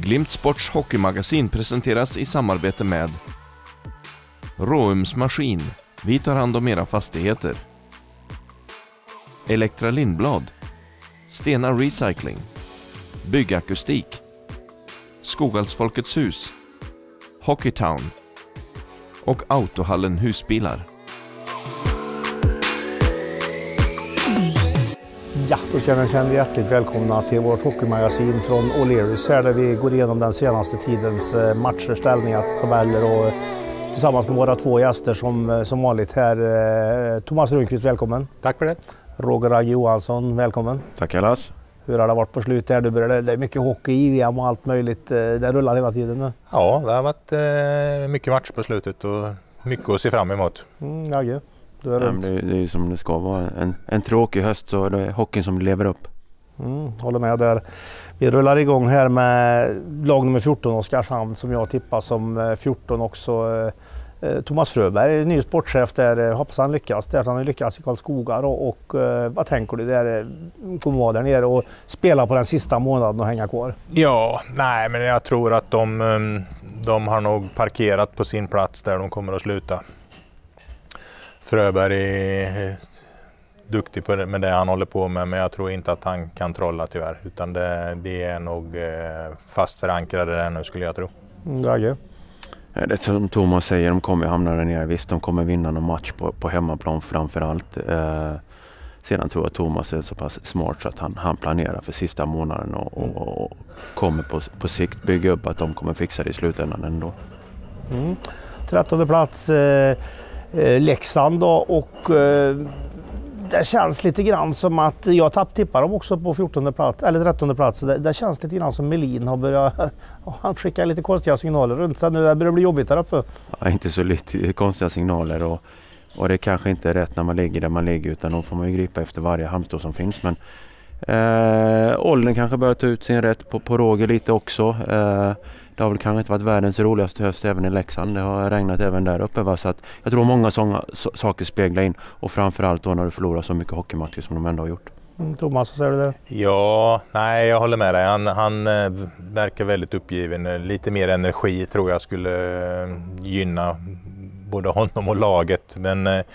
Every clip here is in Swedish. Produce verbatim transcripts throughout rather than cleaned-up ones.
Glimt Sports hockeymagasin presenteras i samarbete med Råums Maskin. Vi tar hand om era fastigheter. Elektra Lindblad. Stena Recycling. Byggakustik. Skogalsfolkets hus. Hockeytown. Och Autohallen Husbilar. Ja, då känner vi hjärtligt välkomna till vårt hockeymagasin från O'Learys här där vi går igenom den senaste tidens matcher, ställningar, tabeller och tillsammans med våra två gäster som, som vanligt här. Thomas Rundqvist, välkommen. Tack för det. Roger Ragge Johansson, välkommen. Tack Allas. Hur har det varit på slutet här? Du började, det är mycket hockey i V M och allt möjligt. Det rullar hela tiden nu. Ja, det har varit eh, mycket match på slutet och mycket att se fram emot. Mm, Ragge, du är runt. Ja, det, det är ju som det ska vara. En, en tråkig höst så är det hockeyn som lever upp. Mm, håller med där. Vi rullar igång här med lag nummer fjorton, Oskarshamn, som jag tippar som fjorton också. Thomas Fröberg, ny sportchef där, hoppas han lyckas. Där han har lyckats i Karlskoga och, och vad tänker du där? Kommer vara där nere och spela på den sista månaden och hänga kvar? Ja, nej men jag tror att de, de har nog parkerat på sin plats där de kommer att sluta. Fröberg är duktig på det, med det han håller på med, men jag tror inte att han kan trolla tyvärr. Utan det, det är nog fast förankrade där nu skulle jag tro. Mm, Ragge. Det som Thomas säger, de kommer hamna där nere. Visst, de kommer vinna någon match på, på hemmaplan framför allt. Eh, sedan tror jag att Thomas är så pass smart så att han, han planerar för sista månaden och, och, och kommer på, på sikt bygga upp att de kommer fixa det i slutändan ändå. Mm. trettonde plats eh, eh, Leksand då, och eh, det känns lite grann som att jag tapptippar dem också på fjortonde plats eller trettonde plats. Det, det känns lite grann som Melin har börjat han skickar lite konstiga signaler runt sig nu. Det börjar bli jobbigt där uppe. Ja, inte så lite konstiga signaler och, och det kanske inte är rätt när man ligger där man ligger, utan då får man ju gripa efter varje halmstå som finns. Men eh, åldern kanske börjar ta ut sin rätt på, på Roger lite också. Eh, det har väl kanske inte varit världens roligaste höst även i Leksand. Det har regnat även där uppe. Va? Så att jag tror många såna, så, saker speglar in. Och framförallt då när du förlorar så mycket hockeymatcher som de ändå har gjort. Mm, Thomas, vad säger du där? Ja, nej jag håller med dig. Han, han äh, verkar väldigt uppgiven. Lite mer energi tror jag skulle äh, gynna både honom och laget. Men äh,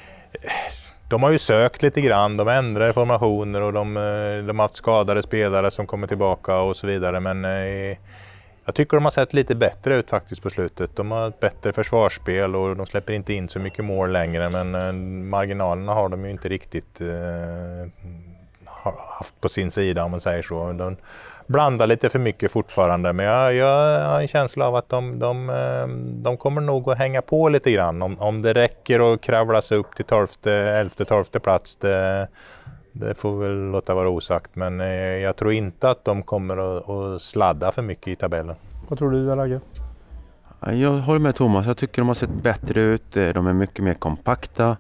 de har ju sökt lite grann. De ändrar formationer och de, de har haft skadade spelare som kommer tillbaka och så vidare. Men äh, jag tycker de har sett lite bättre ut faktiskt på slutet. De har ett bättre försvarsspel och de släpper inte in så mycket mål längre. Men eh, marginalerna har de ju inte riktigt eh, haft på sin sida om man säger så. De blandar lite för mycket fortfarande. Men jag, jag har en känsla av att de, de, de kommer nog att hänga på lite grann. Om, om det räcker att kravla sig upp till tolfte, elfte, tolfte plats. Det, Det får väl låta vara osagt, men jag tror inte att de kommer att sladda för mycket i tabellen. Vad tror du där, Ragge? Jag håller med Thomas. Jag tycker de har sett bättre ut. De är mycket mer kompakta.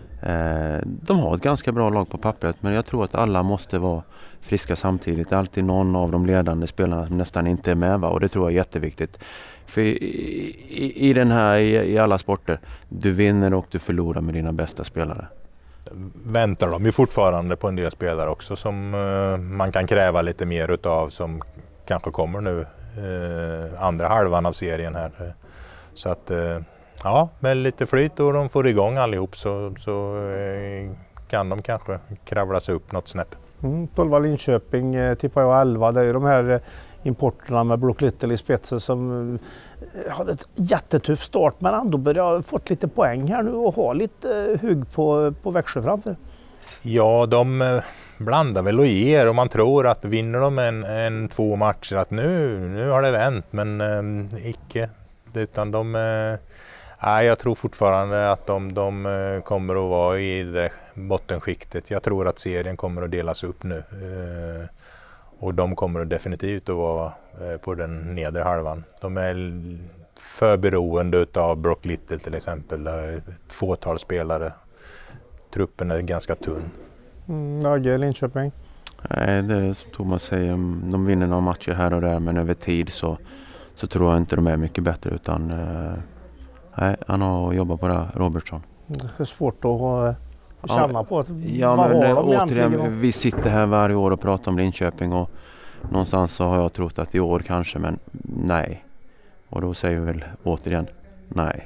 De har ett ganska bra lag på pappret, men jag tror att alla måste vara friska samtidigt. Det är alltid någon av de ledande spelarna som nästan inte är med, va? Och det tror jag är jätteviktigt. För i, i, i den här, i, i alla sporter, du vinner och du förlorar med dina bästa spelare. Väntar de ju fortfarande på en del spelare också som uh, man kan kräva lite mer utav, som kanske kommer nu uh, andra halvan av serien här. Så att uh, ja, med lite flyt och de får igång allihop så, så uh, kan de kanske kravla sig upp något snäpp. Mm, tolva Linköping eh, tippar jag elva. Det är ju de här eh, importerna med Brock Little i spetsen som eh, hade ett jättetufft start men ändå börjar fått lite poäng här nu och ha lite eh, hugg på, på Växjö framför. Ja, de eh, blandar väl och ger och man tror att vinner de en, en två matcher att nu, nu har det vänt, men eh, icke. Utan de... Eh, Nej, jag tror fortfarande att de, de kommer att vara i det bottenskiktet. Jag tror att serien kommer att delas upp nu. Eh, och de kommer definitivt att vara eh, på den nedre halvan. De är för beroende av Brock Little till exempel. Ett fåtal spelare. Truppen är ganska tunn. Mm, Ragge, Linköping? Nej, det är som Thomas säger. De vinner några matcher här och där, men över tid så, så tror jag inte de är mycket bättre utan... Eh, Nej, han har jobbat på det, Robertsson. Det är svårt att, att känna ja, på. Att, ja, vad men har de återigen, vi sitter här varje år och pratar om Linköping och någonstans så har jag trott att i år kanske, men nej. Och då säger vi väl återigen nej.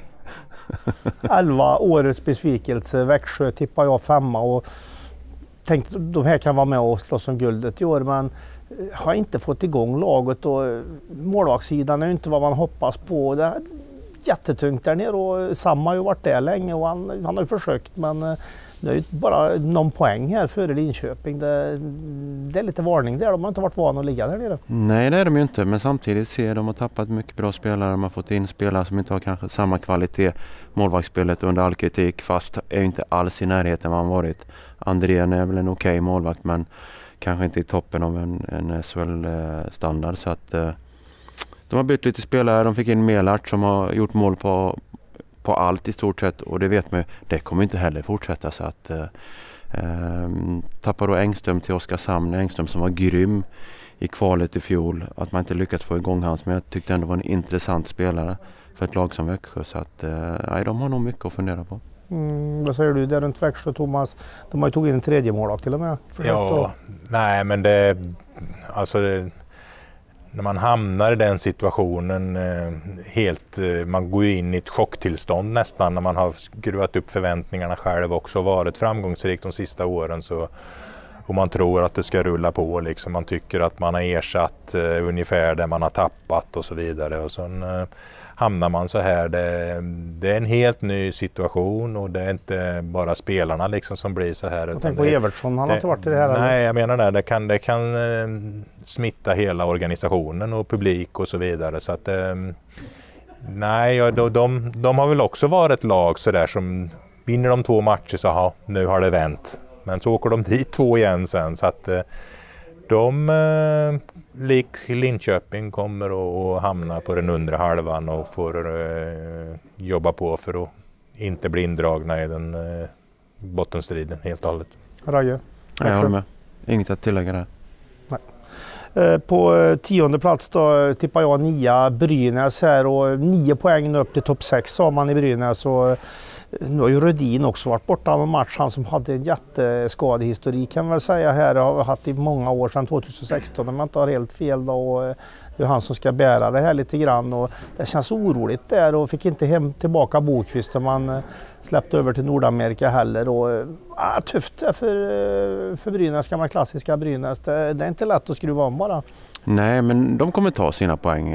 elva årets besvikelse. Växjö tippar jag femma och tänkte att de här kan vara med och slåss om guldet i år, men har inte fått igång laget och målvaktssidan är ju inte vad man hoppas på. Det är jättetungt där nere och Sam har ju varit där länge och han, han har ju försökt, men det är ju bara någon poäng här före Linköping. Det, det är lite varning där, de har inte varit vana att ligga där nere. Nej, det är de ju inte, men samtidigt ser de har tappat mycket bra spelare. De har fått in spelare som inte har kanske samma kvalitet. Målvaktsspelet under all kritik, fast är ju inte alls i närheten vad han varit. Andrén är väl en okej okay målvakt, men kanske inte i toppen av en, en S H L-standard. Så att eh, de har bytt lite spelare. De fick in Melart som har gjort mål på, på allt i stort sett. Och det vet man ju, det kommer inte heller fortsätta. Så att eh, eh, tappar då Engström till Oskarshamn. Engström som var grym i kvalet i fjol. Att man inte lyckats få igång hans, men jag tyckte ändå var en intressant spelare för ett lag som Växjö. Så att eh, nej, de har nog mycket att fundera på. Mm, vad säger du där runt Växjö, Thomas? De har ju tagit in en tredje målvakt till och med. Ja, att... nej men det, alltså det, när man hamnar i den situationen eh, helt, eh, man går ju in i ett chocktillstånd nästan när man har skruvat upp förväntningarna själv också och varit framgångsrik de sista åren, så och man tror att det ska rulla på liksom. Man tycker att man har ersatt eh, ungefär det man har tappat och så vidare, och sen eh, hamnar man så här. Det, det är en helt ny situation och det är inte bara spelarna liksom som blir så här. Jag tänker på Evertsson, han det, har inte varit i det här. Nej, eller? jag menar det. Det kan, det kan eh, smitta hela organisationen och publik och så vidare. Så att, eh, nej, ja, de, de, de har väl också varit ett lag så där som vinner de två matcher så aha, nu har det vänt. Men så åker de dit två igen sen, så att eh, de, eh, lik Linköping, kommer att hamna på den undre halvan och får eh, jobba på för att inte bli indragna i den eh, bottenstriden helt och hållet. Ragge? Ja, jag håller med. Inget att tillägga där. Nej. Eh, på tionde plats då tippar jag nia Brynäs här, och nio poäng upp till topp sex sa man i Brynäs. Och nu har ju Rödin också varit borta någon match, han som hade en jätteskadehistorik kan man väl säga här, har haft i många år sedan tjugohundrasexton om jag inte har helt fel då, och det är han som ska bära det här lite grann, och det känns oroligt där, och fick inte hem tillbaka Bokvist som man släppte över till Nordamerika heller, och äh, tufft för, för Brynäs, gamla klassiska Brynäs, det, det är inte lätt att skruva om bara. Nej, men de kommer ta sina poäng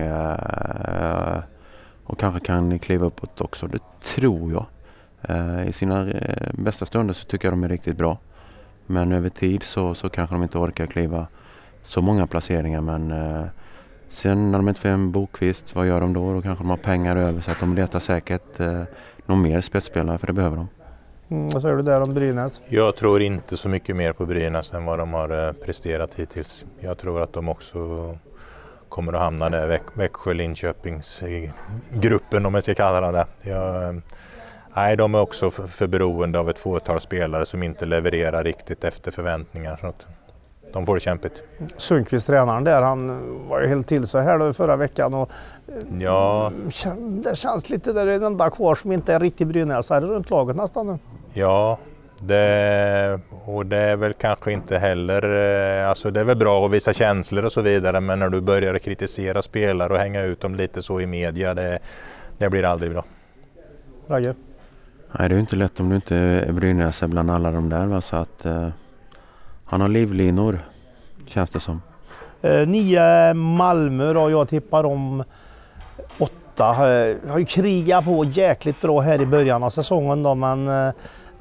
eh, och kanske kan kliva uppåt också, det tror jag. I sina bästa stunder så tycker jag de är riktigt bra. Men över tid så, så kanske de inte orkar kliva så många placeringar. Men eh, sen när de inte får en Bokvist, vad gör de då? Då kanske de har pengar över, så att de letar säkert eh, någon mer spetsspelare, för det behöver de. Mm, vad säger du där om Brynäs? Jag tror inte så mycket mer på Brynäs än vad de har presterat hittills. Jag tror att de också kommer att hamna där, Väx- Växjö-Linköpings gruppen om jag ska kalla det. Jag, Nej, de är också för, för beroende av ett fåtal spelare som inte levererar riktigt efter förväntningar. Så att de får det kämpigt. Sundqvist, tränaren där, han var ju helt till så här då förra veckan. Och ja. Det känns lite där, den enda kvar som inte är riktigt Brynäsare runt laget nästan nu. Ja, det, och det är väl kanske inte heller, alltså det är väl bra att visa känslor och så vidare, men när du börjar kritisera spelare och hänga ut dem lite så i media, det, det blir aldrig bra. Ragge? Nej, det är ju inte lätt om du inte är Brynäs bland alla de där. Va? Så att eh, han har livlinor, känns det som. Eh, nio Malmö då, jag tippar om åtta. Eh, har ju krigat på jäkligt bra här i början av säsongen då, men eh,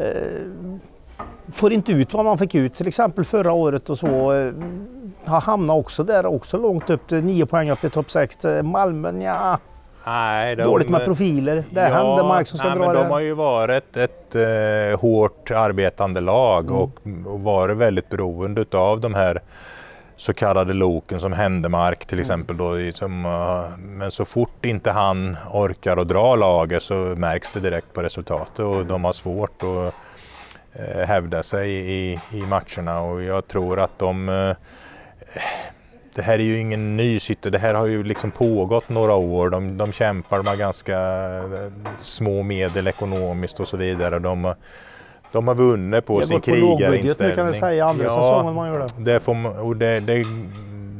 får inte ut vad man fick ut. Till exempel förra året och så. Eh, har hamnat också där, också långt upp till nio poäng upp till topp sex. Malmö, ja. Nej, de, dåligt med profiler. Det är ja, Händemark som ska nej, dra men det. De har ju varit ett eh, hårt arbetande lag mm. och, och varit väldigt beroende av de här så kallade loken som Händemark till exempel. Då, som, uh, men så fort inte han orkar att dra laget så märks det direkt på resultatet, och de har svårt att uh, hävda sig i, i matcherna, och jag tror att de... Uh, Det här är ju ingen ny situation, det här har ju liksom pågått några år. De, de kämpar med ganska små medel ekonomiskt och så vidare. De, de har vunnit på sin krigarinställning. Det kan vi säga, andra ja, säsongen man gör det. Det, får, och det, det,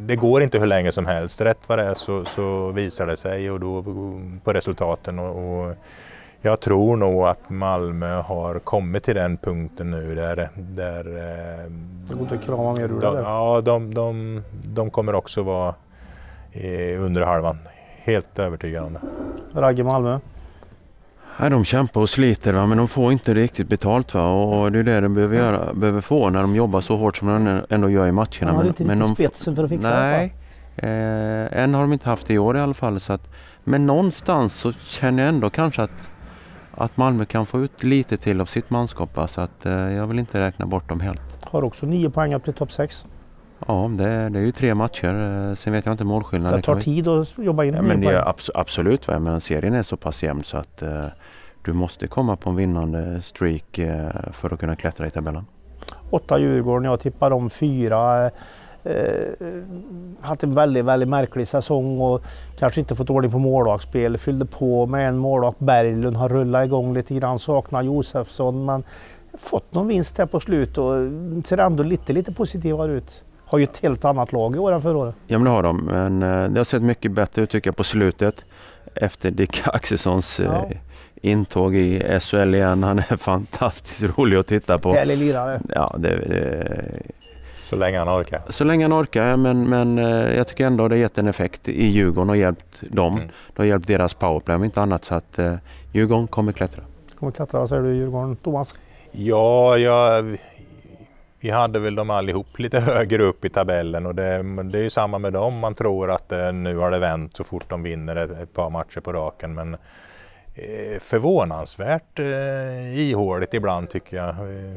det går inte hur länge som helst. Rätt vad det är så, så visar det sig och då på resultaten. Och, och jag tror nog att Malmö har kommit till den punkten nu där... där det går inte att krama mer ur de, det. Ja, de, de, de kommer också vara eh, under halvan. Helt övertygad om det. Ragge Malmö? Ja, de kämpar och sliter, va? Men de får inte riktigt betalt. Va? Och det är det de behöver, göra, behöver få när de jobbar så hårt som de ändå gör i matcherna. De har men, inte men riktigt de, spetsen för att fixa nej, det. Eh, än har de inte haft det i år i alla fall. Så att, men någonstans så känner jag ändå kanske att, att Malmö kan få ut lite till av sitt manskap. Va? Så att, eh, jag vill inte räkna bort dem helt. Har också nio poäng upp till topp sex. Ja, det, det är ju tre matcher. Sen vet jag inte målskillnaden. Det tar det tid att jobba in ja, men det är abs- absolut. Va? Men serien är så pass jämn så att eh, du måste komma på en vinnande streak eh, för att kunna klättra i tabellen. Åtta Djurgården, jag tippar om fyra. Eh, haft en väldigt, väldigt märklig säsong och kanske inte fått ordning på målvaktsspel. Fyllde på med en målvakt. Berglund har rullat igång lite grann. Saknar Josefsson, men fått någon vinst här på slut och ser ändå lite, lite positivare ut. Har ju ett helt annat lag i år än förra året. Ja, men det har de. Men eh, det har sett mycket bättre ut tycker jag på slutet. Efter Dick Axelssons eh, ja. intåg i S H L igen. Han är fantastiskt rolig att titta på. Härlig lirare. Ja, det, det, så länge han orkar. Så länge han orkar, men, men eh, jag tycker ändå det har gett en effekt i Djurgården och hjälpt dem. Mm. Det har hjälpt deras powerplay, om inte annat, så att eh, Djurgården kommer klättra. Kommer klättra, vad säger du Djurgården? Thomas? Ja, jag... Vi hade väl dem allihop lite högre upp i tabellen och det, det är ju samma med dem. Man tror att eh, nu har det vänt så fort de vinner ett, ett par matcher på raken. Men eh, förvånansvärt eh, ihåligt ibland tycker jag. Eh,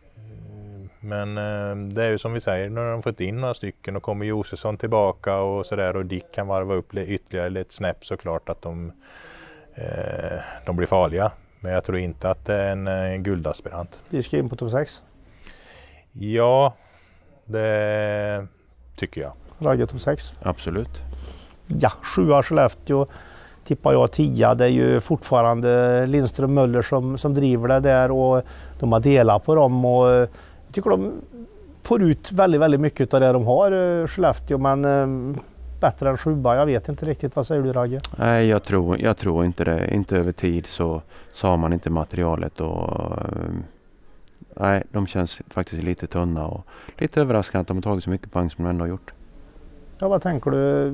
men eh, det är ju som vi säger, när de fått in några stycken och kommer Josefsson tillbaka och sådär och Dick kan varva upp ytterligare ett snäpp, så klart att de, eh, de blir farliga. Men jag tror inte att det är en, en guldaspirant. Vi ska in på topp sex. Ja, det tycker jag. Ragge topp sex. Absolut. Ja, sjua Skellefteå tippar jag tia. Det är ju fortfarande Lindström Möller som, som driver det där och de har delat på dem. Och jag tycker de får ut väldigt, väldigt mycket av det de har, Skellefteå, men eh, bättre än sjua. Jag vet inte riktigt. Vad säger du, Ragge? Nej, jag tror, jag tror inte det. Inte över tid så, så har man inte materialet och... Nej, de känns faktiskt lite tunna och lite överraskande att de har tagit så mycket poäng som de ändå har gjort. Ja, vad tänker du?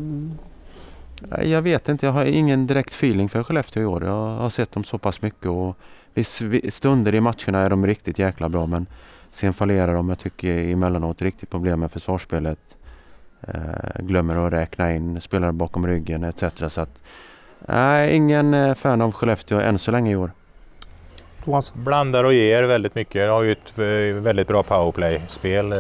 Jag vet inte, jag har ingen direkt feeling för Skellefteå i år. Jag har sett dem så pass mycket och vid stunder i matcherna är de riktigt jäkla bra, men sen fallerar de. Jag tycker emellanåt riktigt problem med försvarsspelet. Eh, glömmer att räkna in spelare bakom ryggen et cetera. Så att, nej, ingen fan av Skellefteå än så länge i år. Thomas? Blandar och ger väldigt mycket. De har ju ett väldigt bra powerplay-spel.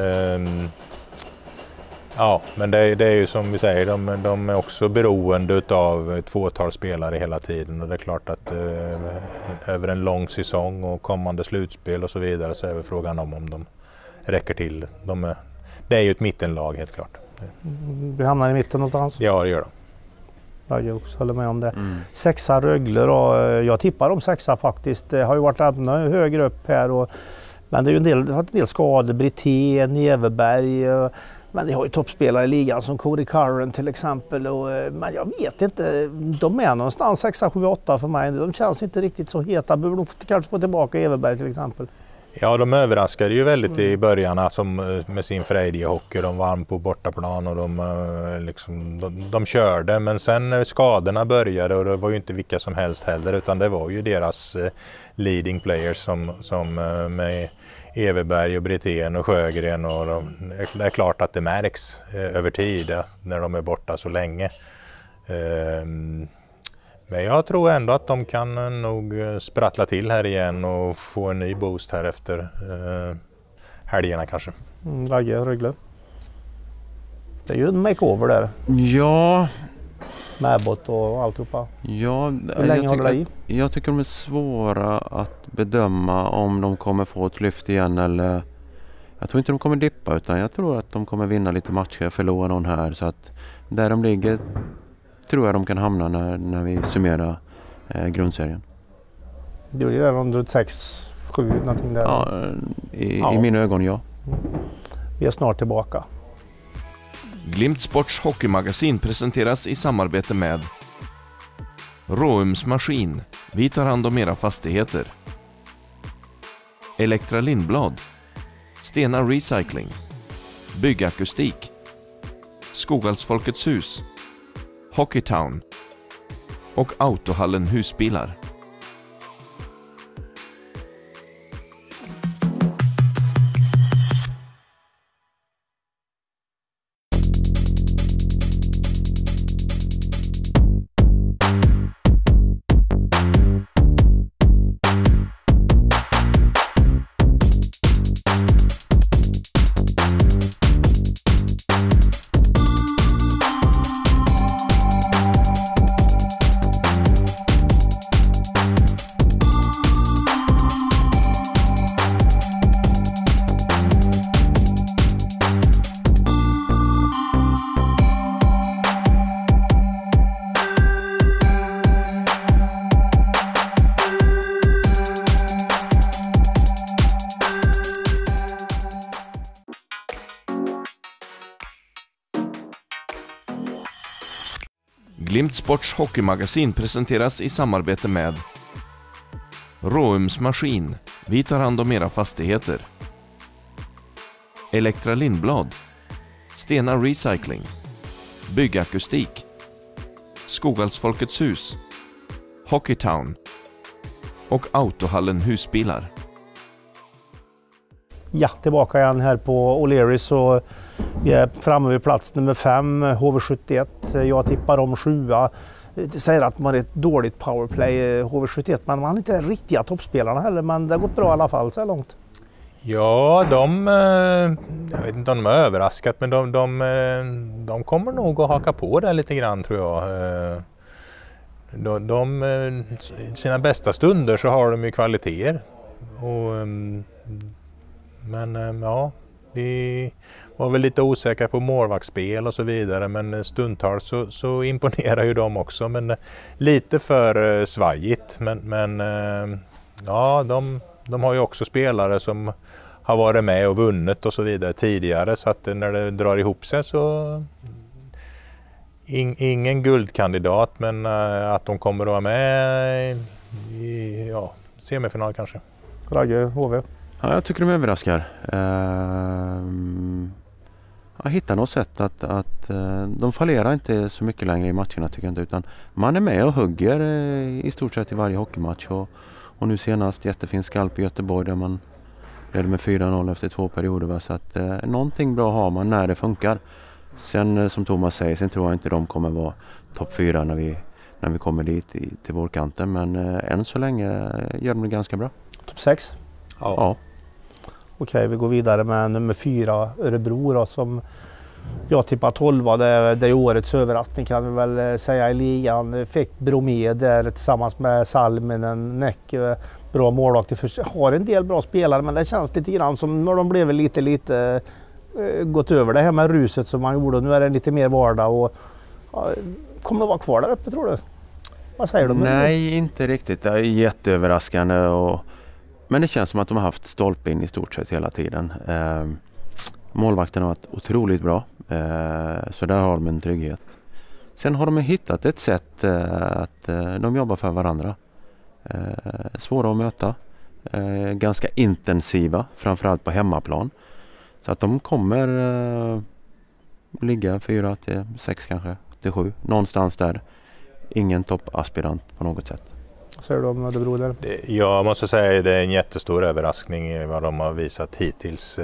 Ja, men det, det är ju som vi säger, de, de är också beroende av ett fåtal spelare hela tiden. Och det är klart att eh, över en lång säsong och kommande slutspel och så vidare så är väl frågan om, om de räcker till. De är, det är ju ett mittenlag helt klart. Vi hamnar i mitten någonstans? Ja, det gör de. Jag också håller med om det. Mm. Sexa Rögle då, jag tippar om sexa faktiskt. Det har ju varit ännu högre upp här. Och, men det är ju en del, det har en del skador. Brithén, Everberg. Men det har ju toppspelare i ligan som Cody Curran till exempel. Och, men jag vet inte, de är någonstans sexa, sju, åtta för mig. De känns inte riktigt så heta. Behöver de kanske få tillbaka Everberg till exempel. Ja, de överraskade ju väldigt mm. i början som med sin frejdiga hockey. De vann på bortaplan och de, liksom, de, de körde. Men sen när skadorna började, och det var ju inte vilka som helst heller, utan det var ju deras leading players som, som med Everberg och Brithén och Sjögren. Och de, det är klart att det märks över tid när de är borta så länge. Men jag tror ändå att de kan nog sprattla till här igen och få en ny boost här efter eh, helgerna kanske. Mm, Ragge, Rögle. Det är ju en makeover där. Ja. Med Abbott och alltihopa. Ja, Hur länge håller det i? Jag tycker de är svåra att bedöma om de kommer få ett lyft igen eller... Jag tror inte de kommer dippa, utan jag tror att de kommer vinna lite matcher, förlora någon här. Så att där de ligger... tror jag de kan hamna när, när vi summerar eh, grundserien. Det blir det runt sex, sju någonting där. Ja, i, ja. i mina ögon, ja. Vi är snart tillbaka. Glimt Sports hockeymagasin presenteras i samarbete med Råums Maskin. Vi tar hand om era fastigheter. Elektra Lindblad. Stena Recycling. Byggakustik. Skogals Folkets hus. Hockeytown. Och Autohallen Husbilar. Glimt Sports hockeymagasin presenteras i samarbete med Råums Maskin. Vi tar hand om era fastigheter. Elektra Lindblad. Stena Recycling. Byggakustik. Skogals Folkets hus. Hockeytown. Och Autohallen Husbilar. Ja, tillbaka igen här på O'Leary, så vi är framme vid plats nummer fem, H V sjuttioett. Jag tippar om sjua. Det säger att man är ett dåligt powerplay, H V sjuttioett, men man är inte den riktiga toppspelarna heller, men det har gått bra i alla fall så här långt. Ja, de, jag vet inte om de har överraskat, men de, de, de kommer nog att haka på det lite grann, tror jag. De, de, i sina bästa stunder så har de ju kvaliteter. Och, men ja, vi var väl lite osäkra på målvaktsspel och så vidare, men stundtals så, så imponerar ju de också, men lite för svajigt. Men, men ja, de, de har ju också spelare som har varit med och vunnit och så vidare tidigare, så att när det drar ihop sig så in, ingen guldkandidat, men att de kommer att vara med i ja, semifinal kanske. Ragge, H V? Ja, jag tycker de överraskar. Ehm, jag hittar något sätt att, att de fallerar inte så mycket längre i matcherna, tycker jag inte, utan man är med och hugger i stort sett i varje hockeymatch. Och, och nu senast jättefin skalp i Göteborg där man ledde med fyra noll efter två perioder. Så att eh, någonting bra har man när det funkar. Sen som Thomas säger, sen tror jag inte de kommer vara topp fyra när vi, när vi kommer dit i, till vårkanten. Men eh, än så länge gör de det ganska bra. Topp sex? Ja. ja. Okej, vi går vidare med nummer fyra, Örebro då, som jag tippar tolva. Det är, det är årets överraskning kan vi väl säga i ligan. Fick Bromé där tillsammans med Salminen, Näck, bra målvakt. Har en del bra spelare, men det känns lite grann som när de blev lite, lite uh, gått över det här med ruset som man gjorde. Nu är det lite mer vardag och uh, kommer de vara kvar där uppe, tror du? Vad säger du? Nej, inte riktigt. Det är jätteöverraskande och men det känns som att de har haft stolpe in i stort sett hela tiden. Eh, målvakten har varit otroligt bra. Eh, så där har de en trygghet. Sen har de hittat ett sätt eh, att eh, de jobbar för varandra. Eh, svåra att möta. Eh, ganska intensiva, framförallt på hemmaplan. Så att de kommer eh, ligga fyra till sex kanske, till sju. Någonstans där. Ingen toppaspirant på något sätt. Säger du om Örebro där? Jag måste säga att det är en jättestor överraskning vad de har visat hittills.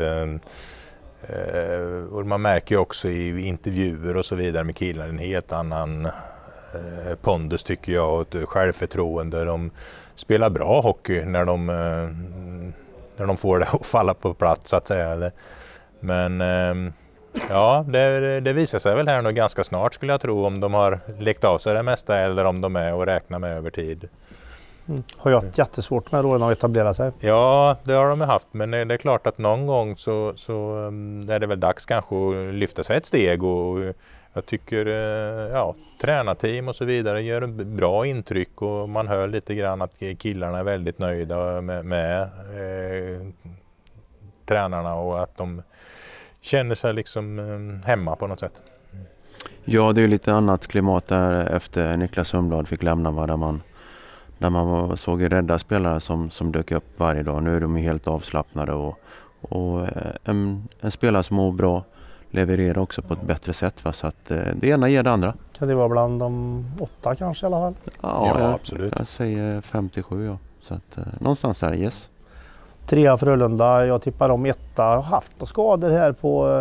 Och man märker ju också i intervjuer och så vidare med killar en helt annan pondus, tycker jag, och ett självförtroende. De spelar bra hockey när de, när de får det att falla på plats, så att säga. Men ja, det, det visar sig väl här nu ganska snart, skulle jag tro, om de har lekt av sig det mesta eller om de är och räknar med över tid. Mm. Har jag jättesvårt med åren att etablera sig? Ja, det har de haft, men det är klart att någon gång så, så är det väl dags kanske att lyfta sig ett steg, och jag tycker ja, tränarteam och så vidare gör en bra intryck, och man hör lite grann att killarna är väldigt nöjda med, med eh, tränarna, och att de känner sig liksom eh, hemma på något sätt. Ja, det är lite annat klimat där efter Niklas Sundblad fick lämna, va, där man, där man såg ju rädda spelare som, som dök upp varje dag. Nu är de ju helt avslappnade och, och en, en spelare som mår bra levererar också på ett bättre sätt. Va? Så att det ena ger det andra. Kan det vara bland de åtta kanske i alla fall? Ja, ja jag, absolut. Jag säger femtiosju, ja. Så att eh, någonstans där, yes. Trea Frölunda, jag tippar om etta. Jag har haft skador här på,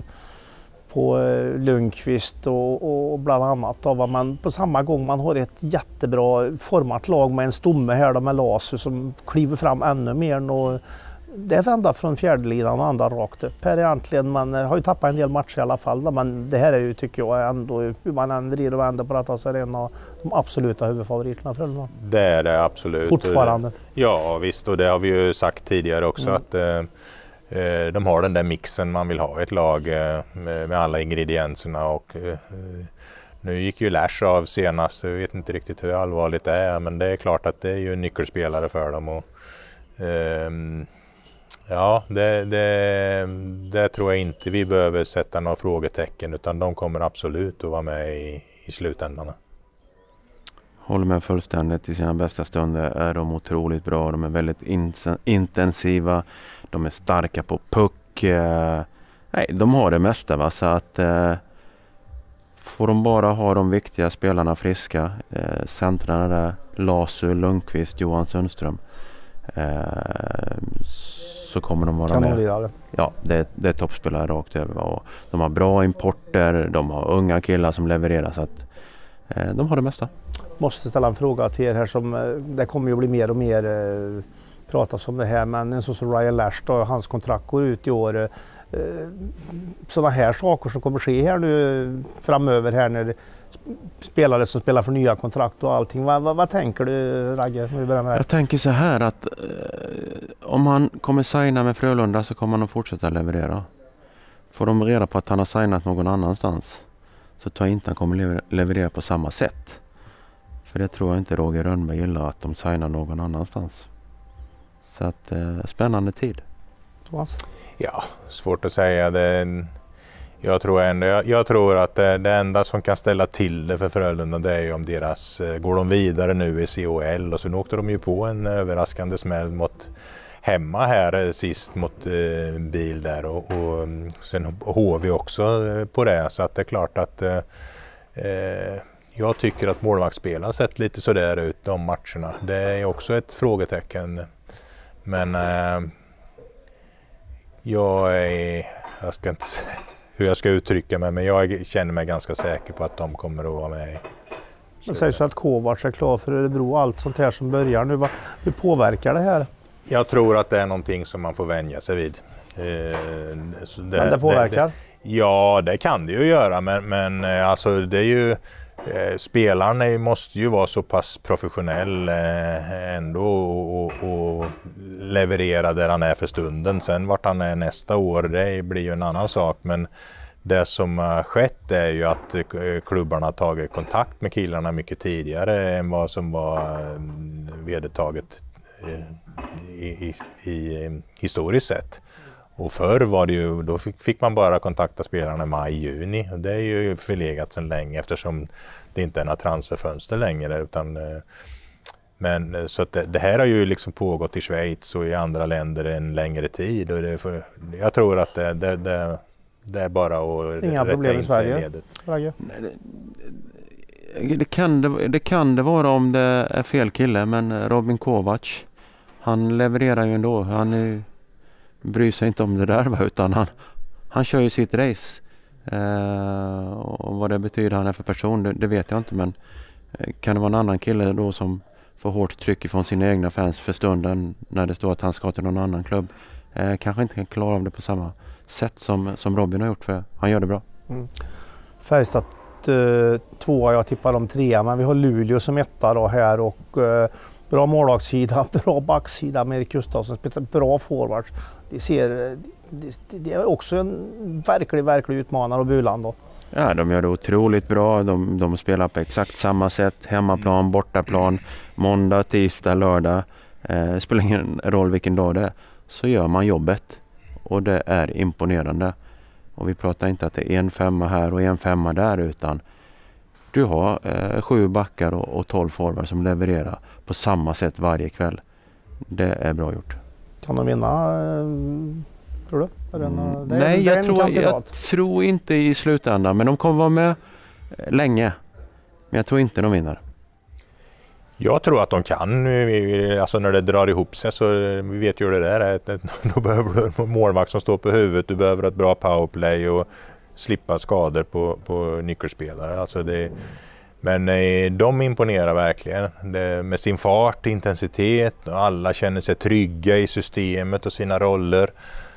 på Lundqvist och, och bland annat. Då, men på samma gång man har ett jättebra format lag med en stomme här då, med Lasu som kliver fram ännu mer. Och det är vända från fjärdelinan och andra rakt upp. Här egentligen, man har ju tappat en del matcher i alla fall. Då, men det här är ju, tycker jag, ändå, hur man än vrider och vänder på detta, så är det en av de absoluta huvudfavoriterna för Frölunda. Det är det absolut. Fortfarande. Ja visst, och det har vi ju sagt tidigare också, mm. att eh, de har den där mixen man vill ha i ett lag eh, med, med alla ingredienserna. Och, eh, nu gick ju Lash av senast, jag vet inte riktigt hur allvarligt det är, men det är klart att det är ju en nyckelspelare för dem. Och, eh, Ja, det, det, det tror jag inte vi behöver sätta några frågetecken, utan de kommer absolut att vara med i, i slutändan. Håller med fullständigt. I sina bästa stunder är de otroligt bra. De är väldigt in, intensiva. De är starka på puck. Eh, nej, de har det mesta. Va? Så att eh, får de bara ha de viktiga spelarna friska. Eh, centrarna där, Lasu, Lundqvist, Johan Sundström. Eh, så kommer de vara kan med. Det. Ja, det, det är toppspelare rakt över. Och de har bra importer, de har unga killar som levererar, så att eh, de har det mesta. Måste ställa en fråga till er här, som det kommer ju bli mer och mer eh, pratas om det här, men en sån som Ryan Lash då, hans kontrakt går ut i år. Eh, sådana här saker som kommer ske här nu framöver här, när spelare som spelar för nya kontrakt och allting. Vad, vad, vad tänker du, Ragge? Vi börjar med det. Jag tänker så här att eh, om han kommer signa med Frölunda så kommer han att fortsätta leverera. Får de reda på att han har signat någon annanstans, så tror jag inte han kommer leverera på samma sätt. För det tror jag inte Roger Rönnberg gillar, att de signar någon annanstans. Så att eh, spännande tid. Thomas? Ja, svårt att säga. Det, jag, tror ändå, jag, jag tror att det, det enda som kan ställa till det för Frölunda, det är ju om deras, går de vidare nu i C H L, och så nu åkte de ju på en överraskande smäll mot hemma här sist mot eh, bil där, och, och sen H V också på det, så att det är klart att eh, jag tycker att målvaktsspel har sett lite sådär ut de matcherna. Det är också ett frågetecken, men eh, jag är, jag ska inte säga hur jag ska uttrycka mig, men jag känner mig ganska säker på att de kommer att vara med. Det sägs ju att Kovacs är klar för Örebro och allt sånt här som börjar nu. Hur påverkar det här? Jag tror att det är någonting som man får vänja sig vid. Eh, det, men det påverkar? Det, det, ja, det kan det ju göra, men, men alltså det är ju eh, spelarna måste ju vara så pass professionell eh, ändå och, och, och leverera där han är för stunden. Sen vart han är nästa år, det blir ju en annan sak, men det som har skett är ju att klubbarna har tagit kontakt med killarna mycket tidigare än vad som var vedertaget i, i, i historiskt sett. Och förr var det ju, då fick, fick man bara kontakta spelarna i maj, juni. Det är ju förlegat sedan länge, eftersom det inte är några transferfönster längre. Utan, men, så att det, det här har ju liksom pågått i Schweiz och i andra länder en längre tid. Och det för, jag tror att det, det, det, det är bara att Inga rätta problem in i sig i Sverige. ledet. Det kan det, det kan det vara om det är fel kille, men Robin Kovacs, han levererar ju ändå. Han är, bryr sig inte om det där, utan han, han kör ju sitt race. Eh, och vad det betyder han är för person, det, det vet jag inte, men kan det vara en annan kille då som får hårt tryck från sina egna fans för stunden när det står att han ska till någon annan klubb, eh, kanske inte kan klara av det på samma sätt som, som Robin har gjort, för han gör det bra. Mm. Färjestad eh, tvåa, jag tippar om trea, men vi har Luleå som etta då här, och eh, bra målvaktssida, bra backsida med Erik Gustafsson, bra forward. Det, ser, det, det är också en verklig, verklig utmanare och Bulan då. Ja, de gör det otroligt bra. De, de spelar på exakt samma sätt. Hemmaplan, bortaplan, måndag, tisdag, lördag. Eh, spelar ingen roll vilken dag det är. Så gör man jobbet. Och det är imponerande. Och vi pratar inte att det är en femma här och en femma där, utan du har eh, sju backar och, och tolv forwards som levererar på samma sätt varje kväll. Det är bra gjort. Kan de vinna, tror du? Är det en, Mm. det är, Nej, det är jag, en tror, kandidat. jag tror inte i slutändan, men de kommer vara med eh, länge. Men jag tror inte de vinner. Jag tror att de kan, alltså när det drar ihop sig, så vi vet ju hur det där är. Då behöver du en målvakt som står på huvudet, du behöver ett bra powerplay och slippa skador på, på nyckelspelare. Alltså det, men de imponerar verkligen det, med sin fart, intensitet, och alla känner sig trygga i systemet och sina roller.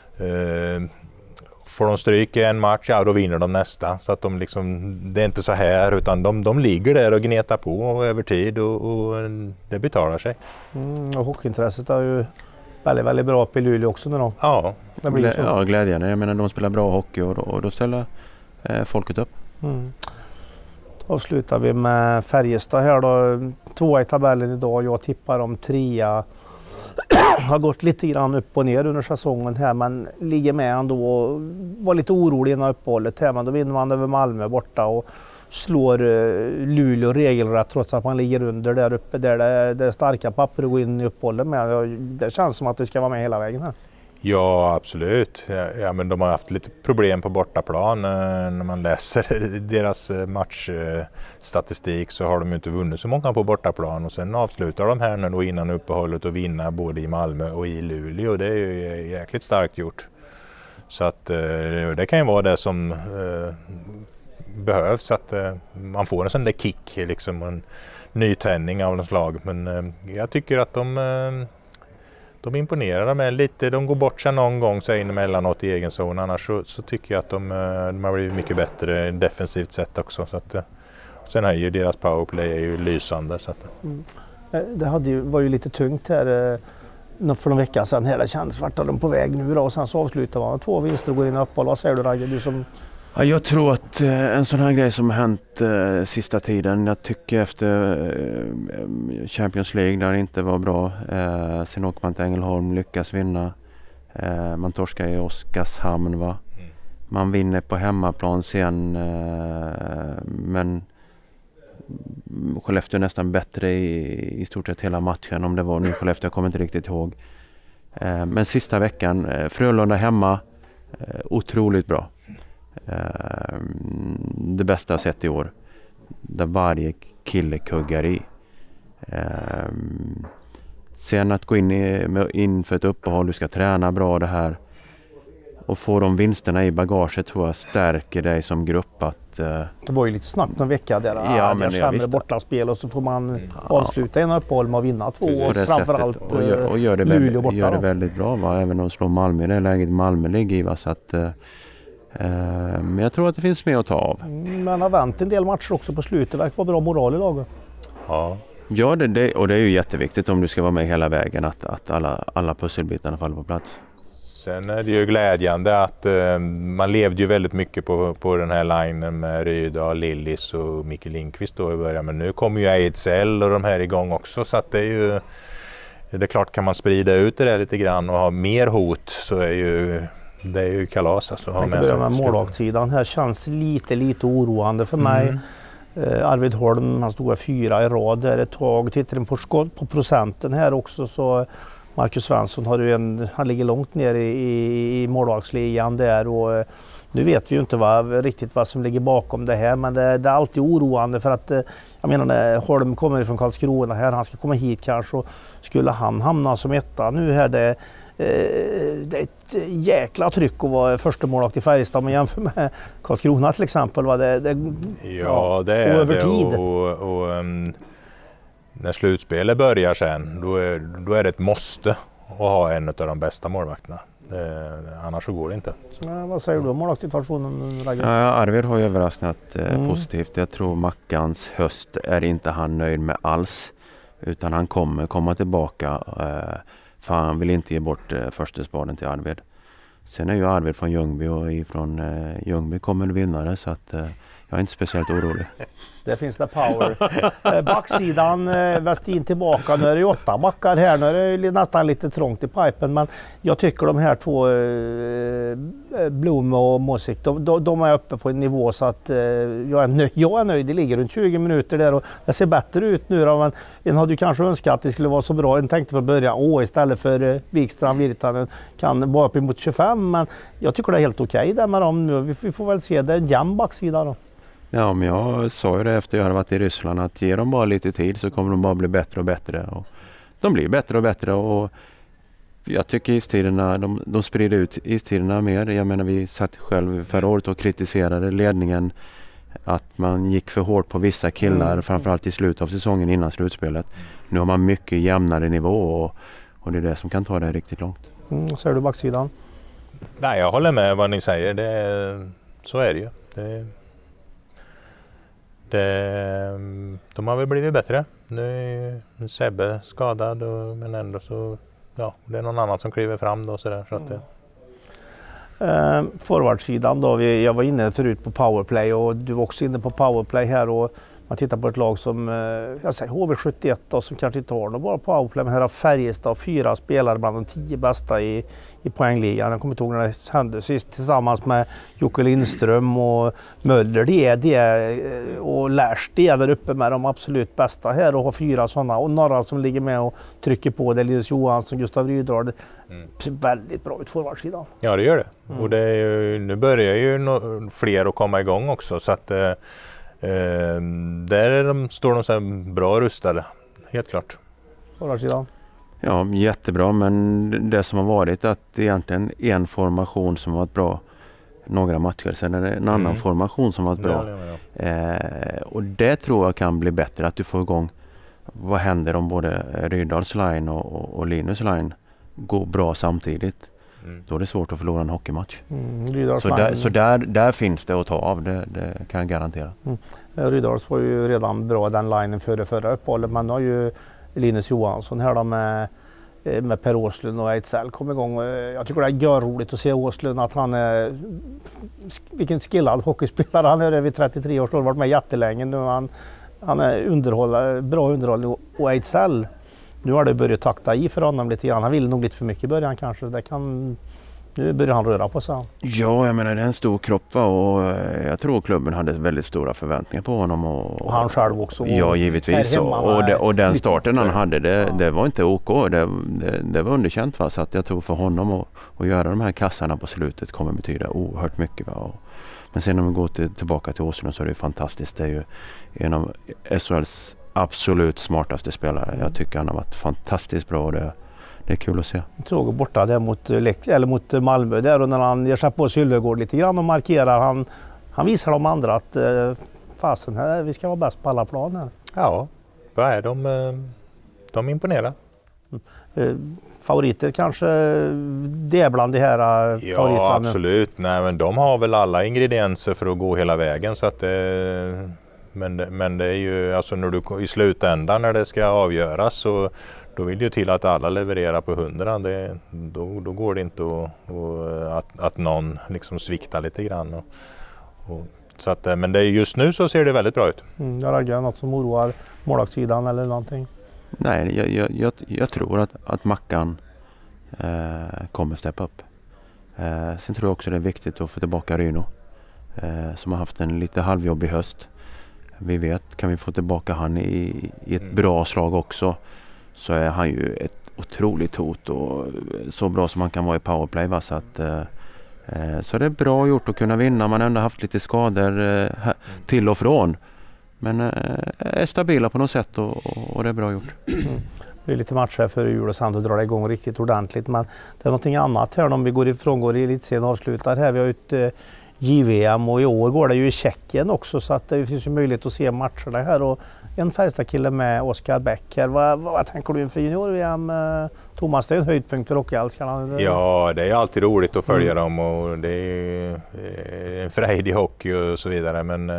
Får de stryka en match, ja då vinner de nästa. Så att de liksom, det är inte så här, utan de, de ligger där och gnetar på över tid, och, och det betalar sig. Mm, och hockeyintresset är ju väldigt, väldigt bra uppe i Luleå också nu då. Ja, det blir så. Ja, glädjande. Jag menar, de spelar bra hockey och då, och då ställer eh, folket upp. Mm. Då avslutar vi med Färjestad här då. Tvåa i tabellen idag. Jag tippar om trea. Har gått lite grann upp och ner under säsongen här, men ligger med ändå och var lite orolig innan uppehållet här, men då vinner man över Malmö borta och slår uh, Luleå regelrätt trots att man ligger under där uppe där det, det är starka papper att gå in i uppehållet med. Det känns som att det ska vara med hela vägen här. Ja, absolut. Ja, ja, men de har haft lite problem på bortaplan. När man läser deras matchstatistik så har de inte vunnit så många på bortaplan. Och sen avslutar de här nu då innan uppehållet och vinna både i Malmö och i Luleå. Det är ju jäkligt starkt gjort. Så att det kan ju vara det som eh, behövs. Att eh, man får en sån där kick, liksom en nytändning av något slag. Men eh, jag tycker att de... Eh, De imponerar med lite, de går bort sig någon gång så in emellanåt i egen zon, annars så, så tycker jag att de, de har blivit mycket bättre defensivt sett också. Så att, sen är ju deras powerplay är ju lysande. Så att. Mm. Det hade ju, var ju lite tungt här för någon vecka sedan, här det känns vart är de på väg nu då, och sen så avslutar man två vinster och går in i uppehåll. Vad säger du, Ragge? Du som... Ja, jag tror att eh, en sån här grej som har hänt eh, sista tiden, jag tycker efter eh, Champions League där det inte var bra, eh, sen åker man till Ängelholm, lyckas vinna, eh, man torskar i Oskarshamn, va? Man vinner på hemmaplan sen, eh, men Skellefteå är nästan bättre i, i stort sett hela matchen, om det var nu Skellefteå, jag kommer inte riktigt ihåg. Eh, men sista veckan, eh, Frölunda hemma, eh, otroligt bra. Uh, det bästa jag sett i år, där varje kille kuggar i. Uh, sen att gå in, i, med, in för ett uppehåll, du ska träna bra det här och få de vinsterna i bagaget, tror jag stärker dig som grupp. Att, uh, det var ju lite snabbt någon vecka där, ja, ah, men sämre bortaspel och så får man mm. avsluta en uppehåll med att vinna två och framförallt och gör, och gör det Luleå väldigt, borta. Gör det väldigt bra, va? Även om de slår Malmö i det läget Malmö ligger i, va? Så att uh, Uh, men jag tror att det finns mer att ta av. Men har vänt en del matcher också på slutet. Det verkar vara bra moral i laget. Ja, ja det, det, och det är ju jätteviktigt om du ska vara med hela vägen att, att alla, alla pusselbitarna faller på plats. Sen är det ju glädjande att uh, man levde ju väldigt mycket på, på den här linen med Rydahl, Lillis och Micke Lindqvist då i början. Men nu kommer ju Ejdsell och de här igång också, så att det är ju det är klart, kan man sprida ut det där lite grann och ha mer hot så är ju det är ju kalas. Alltså, jag tänkte börja med målvaktssidan. Här känns lite, lite oroande för mig. Mm. Eh, Arvid Holm, han stod fyra i rad där ett tag. Tittar på skott på procenten här också, så Marcus Svensson har ju en, han ligger långt ner i, i, i målvaktsligan där, och eh, nu vet vi ju inte vad, riktigt vad som ligger bakom det här, men det, det är alltid oroande för att eh, jag menar, när Holm kommer från Karlskrona här, han ska komma hit kanske, och skulle han hamna som etta nu här, det det är ett jäkla tryck att vara första målvakt i Färjestad, men jämför med Karlskrona till exempel. Va? Det, det, ja, det är över det. Tid. Och, och, um, när slutspelet börjar sen, då är, då är det ett måste att ha en av de bästa målvakterna. Det, annars så går det inte. Ja, vad säger du om målvaktssituationen, Ragge? Ja, Arvid har ju överraskat eh, mm. positivt. Jag tror Mackans höst är inte han nöjd med alls, utan han kommer komma tillbaka. Eh, För han vill inte ge bort eh, första spaden till Arvid. Sen är ju Arvid från Ljungby, och ifrån eh, Ljungby kommer vinnare, så att eh, jag är inte speciellt orolig. Det finns det power. Backsidan, Westin tillbaka. Nu är det ju åtta backar här. Nu är det nästan lite trångt i pipen. Men jag tycker de här två, Blom och Mosik, de, de, de är uppe på en nivå så att jag är nöjd. Jag är nöjd. Det ligger runt tjugo minuter där och det ser bättre ut nu. Då, men en hade ju kanske önskat att det skulle vara så bra. En tänkte från början, åh, istället för Wikstrand, Virtanen kan vara upp emot tjugofem. Men jag tycker det är helt okej där med dem nu. Vi, vi får väl se, det är en jämn backsida då. Ja, men jag sa ju det efter jag hade varit i Ryssland att ge dem bara lite tid så kommer de bara bli bättre och bättre. Och de blir bättre och bättre och jag tycker istiderna, de, de sprider ut istiderna mer. Jag menar vi satt själv förra året och kritiserade ledningen att man gick för hårt på vissa killar, mm. framförallt i slutet av säsongen innan slutspelet. Nu har man mycket jämnare nivå och, och det är det som kan ta det riktigt långt. Mm, ser du backsidan? Nej, jag håller med vad ni säger. Det, så är det ju. Det, Det, de har väl blivit bättre. Nu är Sebbe skadad och, men ändå så ja, det är någon annan som kliver fram då så där, så att det. Eh, forwardsidan då, vi, jag var inne förut på powerplay och du var också inne på powerplay här och man tittar på ett lag som eh, jag säger H V sjuttioett då, som kanske inte har något bara powerplay, men här har Färjestad fyra spelare bland de tio bästa i, i poängligan. Jag kommer inte ihåg när det hände sist tillsammans med Jocke Lindström och Möller. Det är det och Lars, det är där uppe med de absolut bästa här och har fyra sådana och några som ligger med och trycker på det. Linus Johansson, Gustav Rydahl. Mm. Väldigt bra ut forwardsidan. Ja, det gör det. Mm. Och det är ju, nu börjar ju no, fler att komma igång också så att eh, Eh, där är de, står de så här bra rustade, helt klart. Forwardsidan. Ja, jättebra, men det som har varit att egentligen en formation som har varit bra några matcher, sen är det en annan mm. formation som har varit bra. Ja, ja. Eh, och det tror jag kan bli bättre, att du får igång vad händer om både Rydals line och, och, och Linus line går bra samtidigt. Mm. Då är det svårt att förlora en hockeymatch. Mm, så där, så där, där finns det att ta av, det, det kan jag garantera. Mm. Rydals var ju redan bra den linen före förra uppehållet, men nu har ju Linus Johansson här då med, med Per Åslund och Ejdsell kom igång. Jag tycker det är gör roligt att se Åslund, att han är vilken skillad hockeyspelare han är vid trettiotre års ålder, varit med jättelänge nu. Han, han är underhåll, bra underhållning och Ejdsell. Nu har det börjat takta i för honom lite grann. Han vill nog lite för mycket i början kanske. Det kan, nu börjar han röra på sig. Ja, jag menar det är en stor kropp och jag tror klubben hade väldigt stora förväntningar på honom. Och, och han själv också. Ja, givetvis. Och, och, det, och den starten han hade, det, ja. det var inte OK. Det, det, det var underkänt. Va? Så att jag tror för honom att, att göra de här kassarna på slutet kommer betyda oerhört mycket. Va? Och, men sen om vi går till, tillbaka till Åslund så är det fantastiskt. Det är ju en av S H L:s absolut smartaste spelare. Jag tycker han har varit fantastiskt bra och det, det är kul att se. Jag såg borta där mot, eller mot Malmö där och när han ger sig på Sylvegård lite grann och markerar, han, han visar de andra att eh, fasen här, vi ska vara bäst på alla plan här. Ja, vad är de? De imponerar. Mm. Favoriter kanske, det är bland de här ja, favoriterna? Ja, absolut. Nej, men de har väl alla ingredienser för att gå hela vägen så att eh, Men, men det är ju alltså när du i slutändan när det ska avgöras så då vill ju till att alla levererar på hundra. Det, då, då går det inte att, att, att någon liksom sviktar lite grann. Och, och, så att, men det, just nu så ser det väldigt bra ut. Mm, jag raggar något som oroar målvaktssidan eller någonting? Nej, jag, jag, jag, jag tror att, att Mackan eh, kommer steppa upp. Eh, sen tror jag också det är viktigt att få tillbaka Ryno eh, som har haft en lite halvjobbig höst. Vi vet, kan vi få tillbaka han i, i ett mm. bra slag också så är han ju ett otroligt hot och så bra som man kan vara i powerplay. Va? Så, att, eh, så det är bra gjort att kunna vinna. Man har ändå haft lite skador eh, här, till och från. Men eh, är stabila på något sätt och, och, och det är bra gjort. Mm. Det är lite matcher före jul och sen att dra det igång riktigt ordentligt. Men det är någonting annat här om vi går ifrån går i elitserien och avslutar här. Vi har ett eh, J V M och i år går det ju i Tjeckien också så att det finns ju möjlighet att se matcherna här och en Färjestad-kille med Oskar Bäck här. Vad, vad tänker du inför junior-V M? Thomas, det är en höjdpunkt för hockeyallskarna. Ja, det är alltid roligt att följa mm. dem och det är en frejdig hockey och så vidare men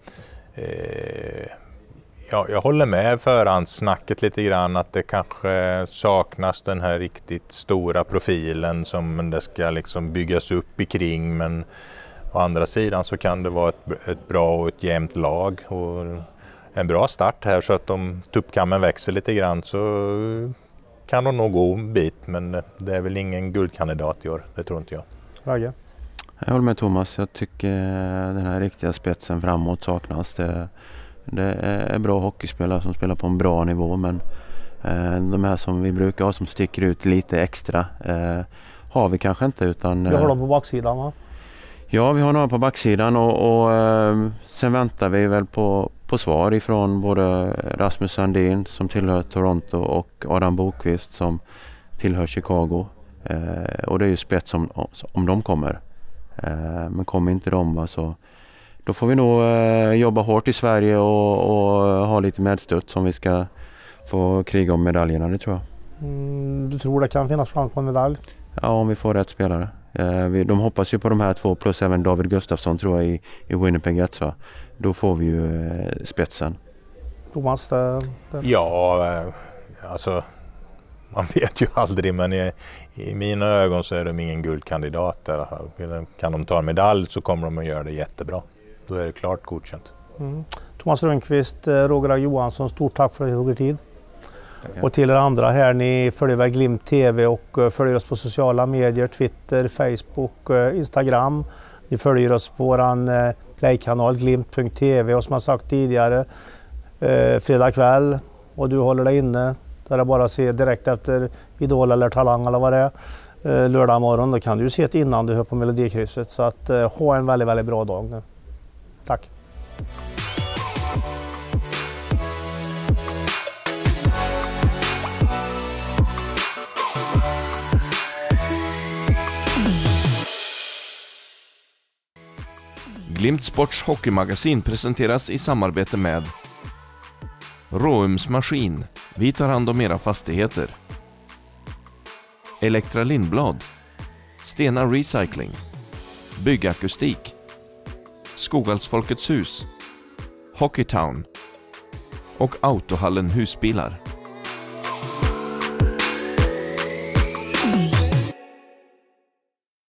eh, ja, jag håller med förhandssnacket lite grann att det kanske saknas den här riktigt stora profilen som det ska liksom byggas upp i kring men å andra sidan så kan det vara ett, ett bra och ett jämnt lag och en bra start här så att om tuppkammen växer lite grann så kan de nog gå en bit, men det är väl ingen guldkandidat i år, det tror inte jag. Ragge? Jag håller med Thomas, jag tycker den här riktiga spetsen framåt saknas. Det, det är bra hockeyspelare som spelar på en bra nivå, men eh, de här som vi brukar ha som sticker ut lite extra eh, har vi kanske inte. Utan, Vi har dem på baksidan, va? Ja, vi har några på backsidan och, och eh, sen väntar vi väl på, på svar ifrån både Rasmus Sandin som tillhör Toronto och Adam Bokvist som tillhör Chicago. Eh, och det är ju spets om, om de kommer. Eh, men kommer inte de, va, så då får vi nog eh, jobba hårt i Sverige och, och ha lite medstöd som vi ska få kriga om medaljerna, det tror jag. Mm, du tror det kan finnas chans på en medalj? Ja, om vi får rätt spelare. Eh, vi, de hoppas ju på de här två plus även David Gustafsson tror jag i, i Winnipeg Jets, va? Då får vi ju eh, spetsen. Thomas? Det, det... Ja, eh, alltså man vet ju aldrig, men i, i mina ögon så är de ingen guldkandidat. Kan de ta en medalj så kommer de att göra det jättebra. Då är det klart godkänt. Mm. Thomas Rönnqvist, Roger Johansson, stort tack för att ni tog er tid. Och till er andra här, ni följer väl Glimt T V och följer oss på sociala medier, Twitter, Facebook, Instagram. Ni följer oss på vår playkanal glimt punkt tv och som jag sagt tidigare, eh, fredag kväll och du håller dig inne. Där är bara att se direkt efter Idol eller Talang eller vad det är. Eh, lördag morgon, då kan du se det innan du hör på Melodikrysset. Så att eh, ha en väldigt, väldigt bra dag nu. Tack! Glimt Sports hockeymagasin presenteras i samarbete med Råums Maskin. Vi tar hand om era fastigheter. Elektra Lindblad. Stena Recycling. Byggakustik. Skoghals Folkets hus. Hockeytown. Och Autohallen Husbilar.